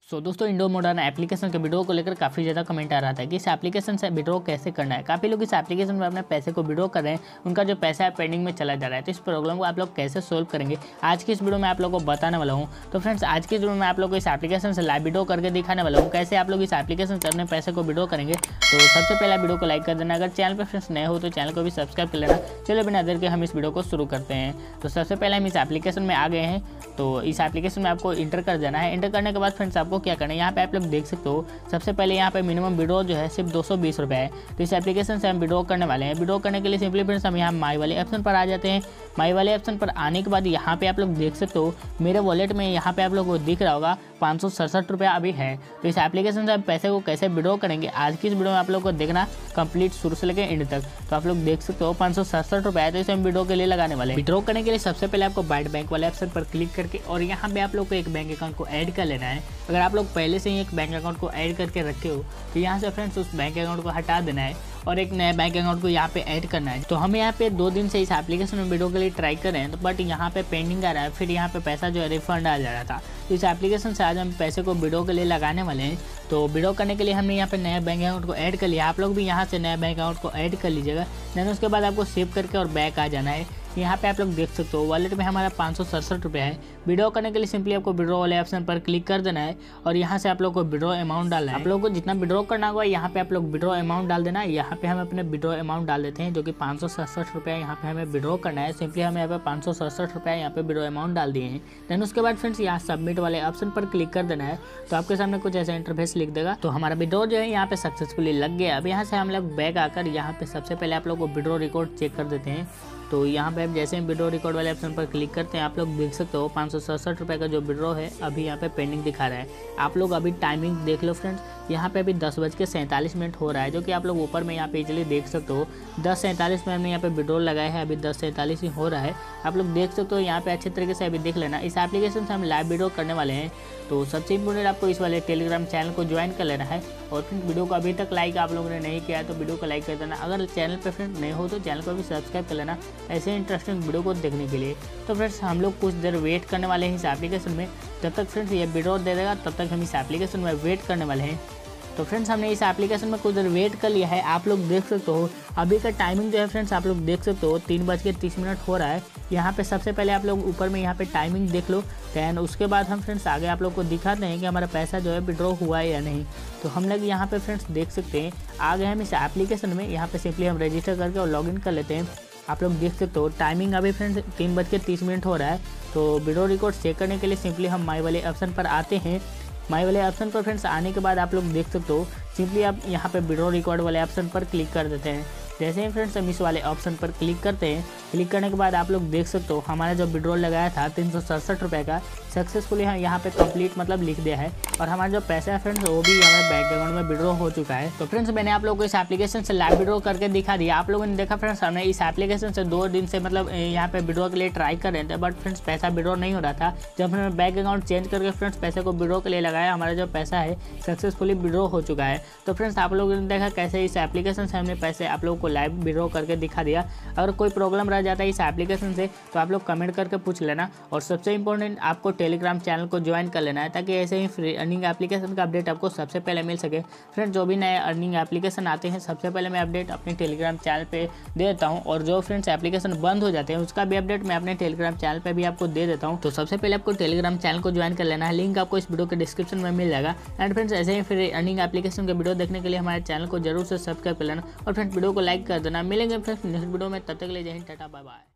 दोस्तों Indo modern application के withdraw को लेकर काफ़ी ज़्यादा कमेंट आ रहा था कि इस एप्लीकेशन से विड्रॉ कैसे करना है। काफ़ी लोग इस एप्लीकेशन में अपने पैसे को विड्रॉ कर रहे हैं, उनका जो पैसा है पेंडिंग में चला जा रहा है। तो इस प्रॉब्लम को आप लोग कैसे सोल्व करेंगे आज की इस वीडियो में आप लोगों को बताने वाला हूँ। तो फ्रेंड्स आज की वीडियो में आप लोग को इस एप्लीकेशन से लाइव विड्रॉ करके दिखाने वाला हूँ कैसे आप लोग इस एप्लीकेशन से अपने पैसे को विड्रॉ करेंगे। तो सबसे पहले वीडियो को लाइक कर देना, अगर चैनल पर फ्रेंड्स नए हो तो चैनल को भी सब्सक्राइब कर लेना। चलो बिना देर के हम इस वीडियो को शुरू करते हैं। तो सबसे पहले हम इस एप्लीकेशन में आ गए हैं। तो इस एप्लीकेशन में आपको इंटर कर देना है। इंटर करने के बाद फ्रेंड्स आपको क्या करना है, यहाँ पे आप लोग देख सकते हो सबसे पहले यहाँ पे मिनिमम विड्रॉ जो है सिर्फ 220 रुपये है। तो इस एप्लीकेशन से हम विड्रॉ करने वाले हैं। विड्रॉ करने के लिए सिंपली फ्रेंड्स हम यहाँ माई वाले ऑप्शन पर आ जाते हैं। माई वाले ऑप्शन पर आने के बाद यहाँ पे आप लोग देख सकते हो मेरे वॉलेट में यहाँ पे आप लोग को दिख रहा होगा 567 रुपया अभी है। तो इस एप्लीकेशन से आप पैसे को कैसे विड्रॉ करेंगे आज की इस वीडियो में आप लोग को देखना कंप्लीट शुरू से लेकर एंड तक। तो आप लोग देख सकते हो 567 रुपया है, तो इसे हम विड्रॉ के लिए लगाने वाले हैं। विड्रॉ करने के लिए सबसे पहले आपको बाइट बैंक वाले ऑप्शन पर क्लिक करके और यहाँ पे आप लोग को एक बैंक अकाउंट को ऐड कर लेना है। अगर आप लोग पहले से ही एक बैंक अकाउंट को ऐड करके रखे हो तो यहाँ से फ्रेंड्स उस बैंक अकाउंट को हटा देना है और एक नया बैंक अकाउंट को यहाँ पे ऐड करना है। तो हम यहाँ पे 2 दिन से इस एप्लीकेशन में विड्रॉ के लिए ट्राई कर रहे हैं, तो बट यहाँ पे पेंडिंग आ रहा है, फिर यहाँ पे पैसा जो है रिफंड आ जा रहा था। तो इस एप्लीकेशन से आज हम पैसे को विड्रॉ के लिए लगाने वाले हैं। तो विड्रॉ करने के लिए हमने यहाँ पे नया बैंक अकाउंट को ऐड कर लिया। आप लोग भी यहाँ से नया बैंक अकाउंट को ऐड कर लीजिएगा। देन उसके बाद आपको सेव करके और बैक आ जाना है। यहाँ पे आप लोग देख सकते हो वॉलेट में हमारा 567 रुपया है। विड्रॉ करने के लिए सिंपली आपको विड्रॉ वाले ऑप्शन पर क्लिक कर देना है और यहाँ से आप लोग को विड्रॉ अमाउंट डालना है। आप लोगों को जितना विड्रॉ करना होगा यहाँ पे आप लोग विड्रॉ अमाउंट डाल देना है। यहाँ पे हम अपने विड्रॉ अमाउंट डाल देते हैं जो कि 567 रुपया यहाँ पे हमें विड्रॉ करना है। सिंपली हमें यहाँ पे 567 रुपया यहाँ पे विड्रॉ अमाउंट डाल दिए हैं। देन उसके बाद फ्रेंड्स यहाँ सबमिट वाले ऑप्शन पर क्लिक कर देना है। तो आपके सामने कुछ ऐसा इंटरफेस लिख देगा। तो हमारा विड्रॉ जो है यहाँ पे सक्सेसफुली लग गया। अब यहाँ से हम लोग बैक आकर यहाँ पे सबसे पहले आप लोग को विड्रॉ रिकॉर्ड चेक कर देते हैं। तो यहाँ पे आप जैसे ही विड्रॉ रिकॉर्ड वाले ऑप्शन पर क्लिक करते हैं आप लोग देख सकते हो 567 रुपये का जो विड्रॉ है अभी यहाँ पे पेंडिंग दिखा रहा है। आप लोग अभी टाइमिंग देख लो फ्रेंड्स, यहाँ पे अभी 10:47 हो रहा है, जो कि आप लोग ऊपर में यहाँ पे इजीली देख सकते हो। 10:47 में हमने यहाँ पे विड्रॉ लगाया है, अभी 10:47 ही हो रहा है। आप लोग देख सकते हो यहाँ पे अच्छे तरीके से अभी देख लेना। इस एप्लीकेशन से हम लाइव विड्रॉ करने वाले हैं। तो सबसे इम्पोर्टेंट आपको इस वाले टेलीग्राम चैनल को ज्वाइन कर लेना है। और फिर वीडियो को अभी तक लाइक आप लोगों ने नहीं किया है तो वीडियो को लाइक कर देना। अगर चैनल पर फ्रेंड नए हो तो चैनल को भी सब्सक्राइब कर लेना ऐसे इंटरेस्टिंग वीडियो को देखने के लिए। तो फ्रेंड्स हम लोग कुछ देर वेट करने वाले हैं इस एप्लीकेशन में। जब तक फ्रेंड्स ये विड्रॉ दे देगा तब तक हम इस एप्लीकेशन में वेट करने वाले हैं। तो फ्रेंड्स हमने इस एप्लीकेशन में कुछ देर वेट कर लिया है। आप लोग देख सकते हो अभी का टाइमिंग जो है फ्रेंड्स आप लोग देख सकते हो 3:30 हो रहा है। यहाँ पे सबसे पहले आप लोग ऊपर में यहाँ पे टाइमिंग देख लो। दैन उसके बाद हम फ्रेंड्स आगे आप लोग को दिखाते हैं कि हमारा पैसा जो है विड्रॉ हुआ है या नहीं। तो हम लोग यहाँ पे फ्रेंड्स देख सकते हैं आ गए हम इस एप्लीकेशन में। यहाँ पे सिंपली हम रजिस्टर करके और लॉगिन कर लेते हैं। आप लोग देख सकते हो टाइमिंग अभी फ्रेंड्स 3:30 हो रहा है। तो विड्रॉ रिकॉर्ड चेक करने के लिए सिंपली हम माई वाले ऑप्शन पर आते हैं। माई वाले ऑप्शन पर फ्रेंड्स आने के बाद आप लोग देख सकते हो सिंपली आप यहाँ पे विड्रॉ रिकॉर्ड वाले ऑप्शन पर क्लिक कर देते हैं। जैसे ही फ्रेंड्स हम इस वाले ऑप्शन पर क्लिक करते हैं, क्लिक करने के बाद आप लोग देख सकते हो हमारा जो विड्रॉ लगाया था 367 रुपये का सक्सेसफुली यहाँ पे कंप्लीट मतलब लिख दिया है। और हमारा जो पैसा है फ्रेंड्स वो भी हमारे बैंक अकाउंट में विड्रॉ हो चुका है। तो फ्रेंड्स मैंने आप लोगों को इस एप्लीकेशन से लाइव विड्रॉ करके दिखा दिया। आप लोगों ने देखा फ्रेंड्स हमने इस एप्लीकेशन से 2 दिन से मतलब यहाँ पे विड्रॉ के लिए ट्राई कर रहे थे, बट फ्रेंड्स पैसा विड्रॉ नहीं हो रहा था। जब हमने बैंक अकाउंट चेंज करके फ्रेंड्स पैसे को विड्रॉ के लिए लगाया, हमारा जो पैसा है सक्सेसफुली विड्रॉ हो चुका है। तो फ्रेंड्स आप लोगों ने देखा कैसे इस एप्लीकेशन से हमने पैसे आप लोगों को लाइव विड्रॉ करके दिखा दिया। अगर कोई प्रॉब्लम रह जाता है इस एप्लीकेशन से तो आप लोग कमेंट करके पूछ लेना। और सबसे इंपॉर्टेंट आपको टेलीग्राम चैनल को ज्वाइन कर लेना है ताकि ऐसे ही फ्री अर्निंग एप्लीकेशन का अपडेट आपको सबसे पहले मिल सके। फ्रेंड्स जो भी नए अर्निंग एप्लीकेशन आते हैं सबसे पहले मैं अपडेट अपने टेलीग्राम चैनल पे दे देता हूं। और जो फ्रेंड्स एप्लीकेशन बंद हो जाते हैं उसका भी अपडेट मैं अपने टेलीग्राम चैनल पे भी आपको दे देता हूं। तो सबसे पहले आपको टेलीग्राम चैनल को ज्वाइन कर लेना है, लिंक आपको इस वीडियो के डिस्क्रिप्शन में मिल जाएगा। एंड फ्रेंड्स ऐसे ही फ्री अर्निंग एप्लीकेशन के वीडियो देखने के लिए हमारे चैनल को जरूर से सब्सक्राइब कर लेना और फ्रेंड्स वीडियो को लाइक कर देना। मिलेंगे फ्रेंड्स नेक्स्ट वीडियो में, तब तक के लिए जय हिंद, टाटा, बाय बाय।